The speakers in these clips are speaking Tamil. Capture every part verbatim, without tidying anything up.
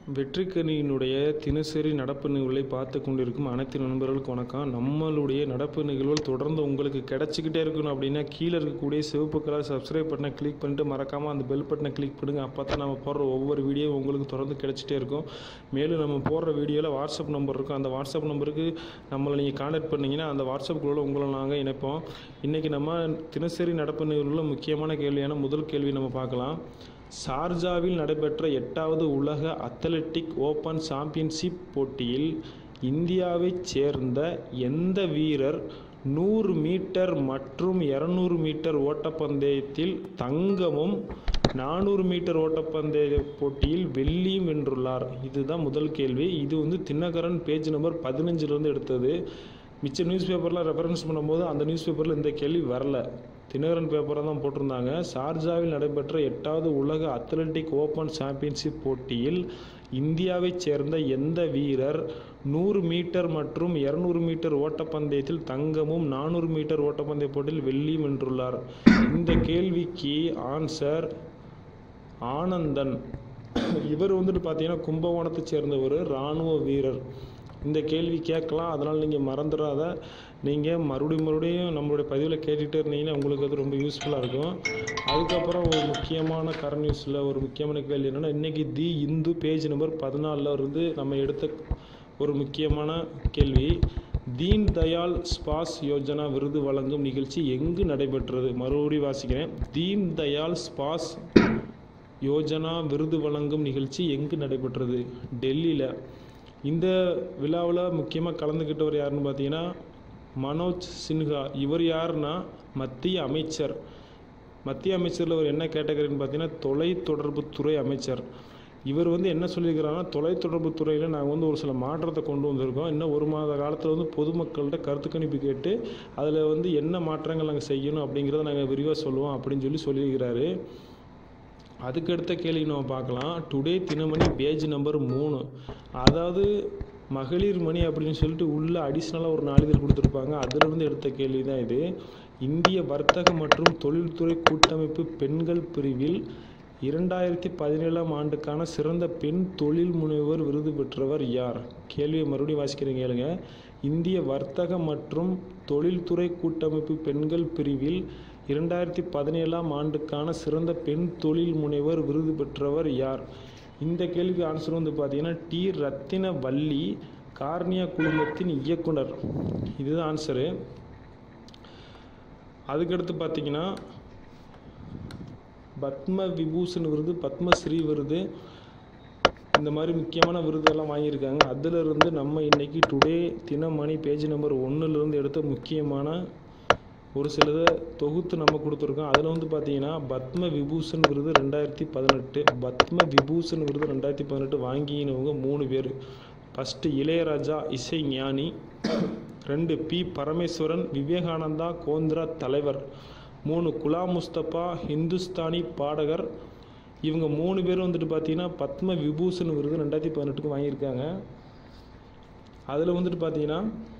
வெற்றிக்கணியினுடைய தினசரி நடப்பு நிகழ்வுகளை பார்த்து கொண்டிருக்கும் அனைத்து நண்பர்களுக்கு வணக்கம். நம்மளுடைய நடப்பு நிகழ்வுகள் தொடர்ந்து உங்களுக்கு கிடச்சிக்கிட்டே இருக்கணும் அப்படின்னா கீழே இருக்கக்கூடிய சிவப்பு கலர் சப்ஸ்கிரைப் பட்டனை கிளிக் பண்ணிட்டு மறக்காமல் அந்த பெல் பட்டனை கிளிக் பண்ணுங்க. அப்போ தான் நம்ம போடுற ஒவ்வொரு வீடியோவும் உங்களுக்கு தொடர்ந்து கிடச்சிட்டே இருக்கும். மேலும் நம்ம போடுற வீடியோவில் வாட்ஸ்அப் நம்பர் இருக்கும். அந்த வாட்ஸ்அப் நம்பருக்கு நம்மளை நீங்கள் கான்டாக்ட் பண்ணிங்கன்னா அந்த வாட்ஸ்அப் குழுவில் உங்களை நாங்கள் இணைப்போம். இன்றைக்கி நம்ம தினசரி நடப்பு நிகழ்வுகளில் முக்கியமான கேள்வியான முதல் கேள்வி நம்ம பார்க்கலாம். ஷார்ஜாவில் நடைபெற்ற எட்டாவது உலக அத்லெட்டிக் ஓப்பன் சாம்பியன்ஷிப் போட்டியில் இந்தியாவைச் சேர்ந்த எந்த வீரர் நூறு மீட்டர் மற்றும் இருநூறு மீட்டர் ஓட்டப்பந்தயத்தில் தங்கமும் நானூறு மீட்டர் ஓட்டப்பந்தய போட்டியில் வெள்ளியும் வென்றுள்ளார்? இதுதான் முதல் கேள்வி. இது வந்து தினகரன் பேஜ் நம்பர் பதினஞ்சிலிருந்து எடுத்தது. மிச்ச நியூஸ் பேப்பரில் ரெஃபரன்ஸ் பண்ணும்போது அந்த நியூஸ் பேப்பரில் இந்த கேள்வி வரல, தினகரன் பேப்பரை தான் போட்டிருந்தாங்க. ஷார்ஜாவில் நடைபெற்ற எட்டாவது உலக அத்லெட்டிக் ஓப்பன் சாம்பியன்ஷிப் போட்டியில் இந்தியாவைச் சேர்ந்த எந்த வீரர் நூறு மீட்டர் மற்றும் இருநூறு மீட்டர் ஓட்டப்பந்தயத்தில் தங்கமும் நானூறு மீட்டர் ஓட்டப்பந்தய போட்டியில் வெள்ளியும் வென்றுள்ளார்? இந்த கேள்விக்கு ஆன்சர் ஆனந்தன். இவர் வந்துட்டு பார்த்தீங்கன்னா கும்பகோணத்தை சேர்ந்த ஒரு இராணுவ வீரர். இந்த கேள்வி கேட்கலாம், அதனால் நீங்கள் மறந்துடாத. நீங்கள் மறுபடியும் மறுபடியும் நம்மளுடைய பதிவில் கேட்டுகிட்டே இருந்தீங்கன்னா உங்களுக்கு அது ரொம்ப யூஸ்ஃபுல்லாக இருக்கும். அதுக்கப்புறம் ஒரு முக்கியமான கரண்ட் நியூஸில் ஒரு முக்கியமான கேள்வி என்னென்னா, இன்றைக்கி தி இந்து பேஜ் நம்பர் பதினாலில் இருந்து நம்ம எடுத்த ஒரு முக்கியமான கேள்வி. தீன் தயாள் ஸ்பாஸ் யோஜனா விருது வழங்கும் நிகழ்ச்சி எங்கு நடைபெற்றது? மறுபடியும் வாசிக்கிறேன். தீன் தயாள் ஸ்பாஸ் யோஜனா விருது வழங்கும் நிகழ்ச்சி எங்கு நடைபெற்றது? டெல்லியில். இந்த விழாவில் முக்கியமாக கலந்துக்கிட்டவர் யாருன்னு பார்த்தீங்கன்னா மனோஜ் சின்ஹா. இவர் யாருன்னா மத்திய அமைச்சர். மத்திய அமைச்சரில் அவர் என்ன கேட்டகரின்னு பார்த்தீங்கன்னா தொலைத்தொடர்புத்துறை அமைச்சர். இவர் வந்து என்ன சொல்லியிருக்கிறாங்கன்னா, தொலைத்தொடர்பு துறையில் நாங்கள் வந்து ஒரு சில மாற்றத்தை கொண்டு வந்திருக்கோம். இன்னும் ஒரு மாத காலத்தில் வந்து பொதுமக்கள்கிட்ட கருத்து கணிப்பு கேட்டு அதில் வந்து என்ன மாற்றங்கள் நாங்கள் செய்யணும் அப்படிங்கிறத நாங்கள் விரிவாக சொல்லுவோம் அப்படின்னு சொல்லி சொல்லியிருக்கிறாரு. அதுக்கடுத்த கேள்வி நம்ம பார்க்கலாம். டுடே தினமணி பேஜ் நம்பர் மூணு. அதாவது மகளிர் மணி அப்படின்னு சொல்லிட்டு உள்ள அடிஷ்னலாக ஒரு நாளிதழ் கொடுத்துருப்பாங்க, அதிலிருந்து எடுத்த கேள்வி தான் இது. இந்திய வர்த்தக மற்றும் தொழில்துறை கூட்டமைப்பு பெண்கள் பிரிவில் இரண்டாயிரத்தி பதினேழாம் ஆண்டுக்கான சிறந்த பெண் தொழில் முனைவர் விருது பெற்றவர் யார்? கேள்வியை மறுபடியும் வாசிக்கிறேன் கேளுங்க. இந்திய வர்த்தக மற்றும் தொழில்துறை கூட்டமைப்பு பெண்கள் பிரிவில் இரண்டாயிரத்தி பதினேழாம் ஆண்டுக்கான சிறந்த பெண் தொழில் முனைவர் விருது பெற்றவர் யார்? இந்த கேள்விக்கு ஆன்சர் வந்து பார்த்தீங்கன்னா டி ரத்தின வள்ளி, கார்னியா குழுமத்தின் இயக்குனர். இதுதான் ஆன்சரு. அதுக்கடுத்து பார்த்தீங்கன்னா பத்ம விபூஷன் விருது, பத்மஸ்ரீ விருது, இந்த மாதிரி முக்கியமான விருதெல்லாம் வாங்கியிருக்காங்க. அதிலிருந்து நம்ம இன்றைக்கி டுடே தினமணி பேஜ் நம்பர் ஒன்றுலேருந்து எடுத்த முக்கியமான ஒரு சிலதை தொகுத்து நம்ம கொடுத்துருக்கோம். அதில் வந்து பார்த்தீங்கன்னா பத்ம விபூஷன் விருது ரெண்டாயிரத்தி பதினெட்டு பத்ம விபூஷன் விருது ரெண்டாயிரத்தி பதினெட்டு வாங்கினவங்க மூணு பேர். ஃபஸ்ட்டு இளையராஜா இசை ஞானி, ரெண்டு பி பரமேஸ்வரன் விவேகானந்தா கோந்திரா தலைவர், மூணு குலாம் முஸ்தபா ஹிந்துஸ்தானி பாடகர். இவங்க மூணு பேர் வந்துட்டு பார்த்தீங்கன்னா பத்ம விபூஷன் விருது ரெண்டாயிரத்தி பதினெட்டுக்கு வாங்கியிருக்காங்க. அதில் வந்துட்டு பார்த்தீங்கன்னா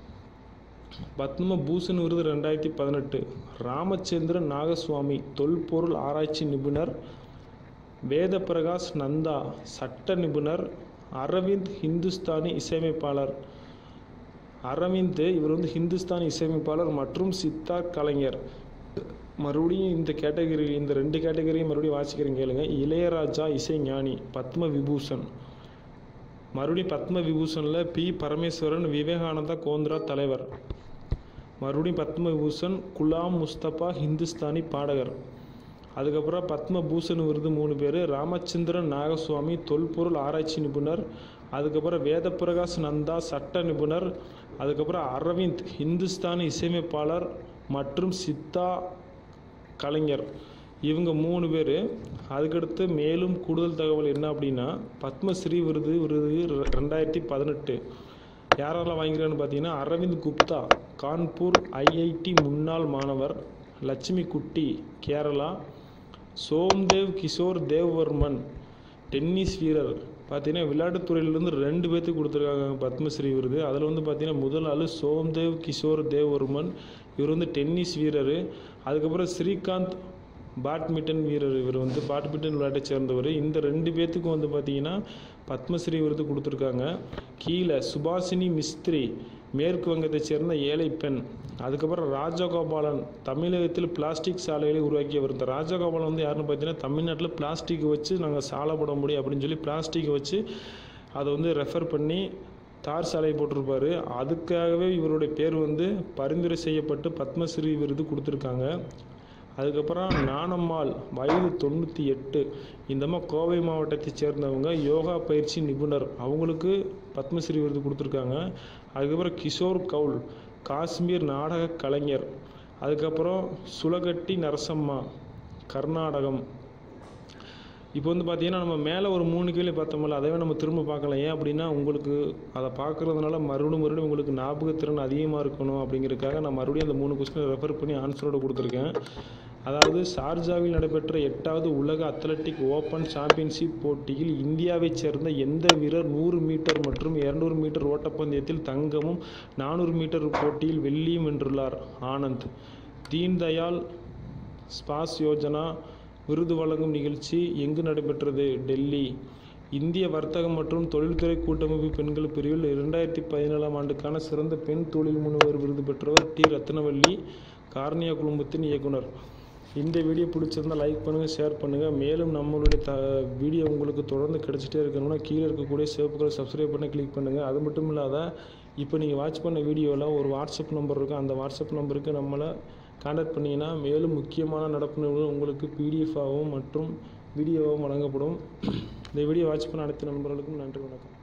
பத்ம பூஷன் விருது ரெண்டாயிரத்தி பதினெட்டு ராமச்சந்திரன் நாகசுவாமி தொல்பொருள் ஆராய்ச்சி நிபுணர், வேத பிரகாஷ் நந்தா சட்ட நிபுணர், அரவிந்த் ஹிந்துஸ்தானி இசையமைப்பாளர். அரவிந்த் இவர் வந்து ஹிந்துஸ்தானி இசையமைப்பாளர் மற்றும் சித்தார் கலைஞர். மறுபடியும் இந்த கேட்டகரி இந்த ரெண்டு கேட்டகரியும் மறுபடியும் வாசிக்கிறேன் கேளுங்க. இளையராஜா இசை ஞானி பத்ம விபூஷன், மறுபடியும் பத்ம விபூஷனில் பி பரமேஸ்வரன் விவேகானந்தா கோந்திரா தலைவர், மறுபடியும் பத்ம விபூஷன் குலாம் முஸ்தபா ஹிந்துஸ்தானி பாடகர். அதுக்கப்புறம் பத்ம பூஷன் விருது மூணு பேர், ராமச்சந்திரன் நாகசுவாமி தொல்பொருள் ஆராய்ச்சி நிபுணர், அதுக்கப்புறம் வேத பிரகாஷ் நந்தா சட்ட நிபுணர், அதுக்கப்புறம் அரவிந்த் ஹிந்துஸ்தானி இசையமைப்பாளர் மற்றும் சித்தா கலைஞர். இவங்க மூணு பேர். அதுக்கடுத்து மேலும் கூடுதல் தகவல் என்ன அப்படின்னா பத்மஸ்ரீ விருது விருது ரெண்டாயிரத்தி பதினெட்டு யாரெல்லாம் வாங்கிறான்னு பார்த்தீங்கன்னா அரவிந்த் குப்தா கான்பூர் ஐஐடி முன்னாள் மாணவர், லட்சுமி குட்டி கேரளா, சோம்தேவ் கிஷோர் தேவ்வர்மன் டென்னிஸ் வீரர். பார்த்தீங்கன்னா விளையாட்டுத்துறையிலேருந்து ரெண்டு பேர்த்துக்கு கொடுத்துருக்காங்க பத்மஸ்ரீ விருது. அதில் வந்து பார்த்தீங்கன்னா முதல் ஆள் சோம்தேவ் கிஷோர் தேவ்வர்மன், இவர் வந்து டென்னிஸ் வீரர். அதுக்கப்புறம் ஸ்ரீகாந்த் பேட்மிண்டன் வீரர். இவர் வந்து பேட்மிண்டன் விளையாட்டை சேர்ந்தவர். இந்த ரெண்டு பேர்த்துக்கும் வந்து பார்த்திங்கன்னா பத்மஸ்ரீ விருது கொடுத்துருக்காங்க. கீழே சுபாஷினி மிஸ்திரி, மேற்கு வங்கத்தை சேர்ந்த ஏழை பெண். அதுக்கப்புறம் ராஜகோபாலன், தமிழகத்தில் பிளாஸ்டிக் சாலைகளை உருவாக்கியவர். இந்த ராஜகோபாலன் வந்து யாருன்னு பார்த்தீங்கன்னா, தமிழ்நாட்டில் பிளாஸ்டிக் வச்சு நாங்கள் சாலை போட முடியும் அப்படின்னு சொல்லி பிளாஸ்டிக்கை வச்சு அதை வந்து ரெஃபர் பண்ணி தார் சாலை போட்டிருப்பார். அதுக்காகவே இவருடைய பேர் வந்து பரிந்துரை செய்யப்பட்டு பத்மஸ்ரீ விருது கொடுத்துருக்காங்க. அதுக்கப்புறம் நானம்மாள், வயது தொண்ணூற்றி எட்டு. இந்தம்மா கோவை மாவட்டத்தை சேர்ந்தவங்க, யோகா பயிற்சி நிபுணர். அவங்களுக்கு பத்மஸ்ரீ விருது கொடுத்துருக்காங்க. அதுக்கப்புறம் கிஷோர் கவுல், காஷ்மீர் நாடக கலைஞர். அதுக்கப்புறம் சுலகட்டி நரசம்மா, கர்நாடகம். இப்போ வந்து பார்த்திங்கன்னா நம்ம மேலே ஒரு மூணு கேள்வி பார்த்தோம்ல, அதவே நம்ம திரும்ப பார்க்கலாம். ஏன் அப்படின்னா உங்களுக்கு அதை பார்க்குறதுனால மறுபடியும் மறுபடியும் உங்களுக்கு ஞாபகத்திறன் அதிகமாக இருக்கணும் அப்படிங்கிறதுக்காக நான் மறுபடியும் அந்த மூணு கொஸ்டினை ரெஃபர் பண்ணி ஆன்சரோடு கொடுத்துருக்கேன். அதாவது ஷார்ஜாவில் நடைபெற்ற எட்டாவது உலக அத்லட்டிக் ஓப்பன் சாம்பியன்ஷிப் போட்டியில் இந்தியாவைச் சேர்ந்த எந்த வீரர் நூறு மீட்டர் மற்றும் இருநூறு மீட்டர் ஓட்டப்பந்தயத்தில் தங்கமும் நானூறு மீட்டர் போட்டியில் வெள்ளியும் வென்றுள்ளார்? ஆனந்த். தீன் தயாள் ஸ்பாஸ் யோஜனா விருது வழங்கும் நிகழ்ச்சி எங்கு நடைபெற்றது? டெல்லி. இந்திய வர்த்தகம் மற்றும் தொழில்துறை கூட்டமைப்பு பெண்கள் பிரிவில் இரண்டாயிரத்தி பதினேழாம் ஆண்டுக்கான சிறந்த பெண் தொழில் முனைவர் விருது பெற்றவர் டி ரத்னவள்ளி, கார்னியா குழுமத்தின் இயக்குனர். இந்த வீடியோ பிடிச்சிருந்தால் லைக் பண்ணுங்கள், ஷேர் பண்ணுங்கள். மேலும் நம்மளுடைய த வீடியோ உங்களுக்கு தொடர்ந்து கிடச்சிட்டே இருக்கணும்னா கீழே இருக்கக்கூடிய சிவப்புகளை சப்ஸ்கிரைப் பண்ணி கிளிக் பண்ணுங்கள். அது மட்டும் இல்லாத இப்போ நீங்கள் வாட்ச் பண்ண வீடியோவில் ஒரு வாட்ஸ்அப் நம்பர் இருக்குது. அந்த வாட்ஸ்அப் நம்பருக்கு நம்மளை கான்டாக்ட் பண்ணிங்கன்னா மேலும் முக்கியமான நடப்பு நிகழ்வுகள் உங்களுக்கு பிடிஎஃபாகவும் மற்றும் வீடியோவாகவும் வழங்கப்படும். இந்த வீடியோ வாட்ச் பண்ண அனைத்து நண்பர்களுக்கும் நன்றி, வணக்கம்.